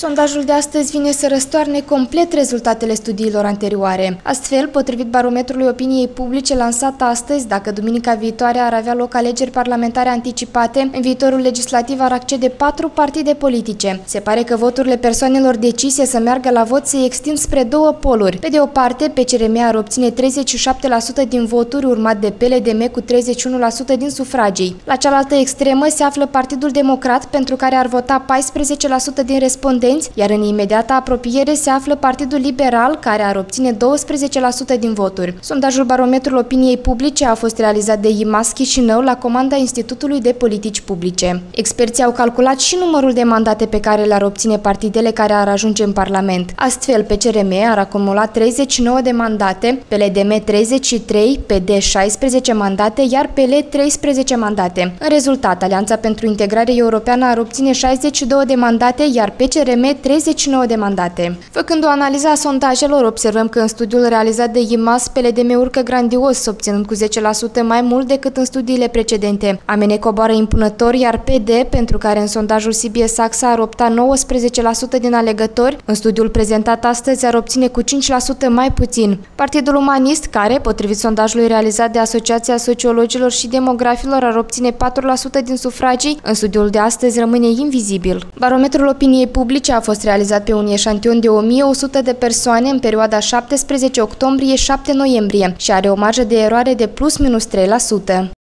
Sondajul de astăzi vine să răstoarne complet rezultatele studiilor anterioare. Astfel, potrivit barometrului opiniei publice lansat astăzi, dacă duminica viitoare ar avea loc alegeri parlamentare anticipate, în viitorul legislativ ar accede 4 partide politice. Se pare că voturile persoanelor decise să meargă la vot se extind spre 2 poluri. Pe de o parte, PCRM ar obține 37% din voturi, urmat de PLDM cu 31% din sufragii. La cealaltă extremă se află Partidul Democrat, pentru care ar vota 14% din respondenți, iar în imediata apropiere se află Partidul Liberal, care ar obține 12% din voturi. Sondajul Barometrul Opiniei Publice a fost realizat de IMAS Chișinău la comanda Institutului de Politici Publice. Experții au calculat și numărul de mandate pe care le-ar obține partidele care ar ajunge în Parlament. Astfel, PCRM ar acumula 39 de mandate, PLDM 33, PD 16 mandate, iar PL 13 mandate. În rezultat, Alianța pentru Integrare Europeană ar obține 62 de mandate, iar PCRM 39 de mandate. Făcând o analiză a sondajelor, observăm că în studiul realizat de IMAS, PLDM urcă grandios, obținând cu 10% mai mult decât în studiile precedente. AMN coboară impunător, iar PD, pentru care în sondajul CBS AXA ar opta 19% din alegători, în studiul prezentat astăzi ar obține cu 5% mai puțin. Partidul Umanist, care, potrivit sondajului realizat de Asociația Sociologilor și Demografilor, ar obține 4% din sufragii, în studiul de astăzi rămâne invizibil. Barometrul opiniei publice a fost realizat pe un eșantion de 1100 de persoane în perioada 17 octombrie-7 noiembrie și are o marjă de eroare de +- 3%.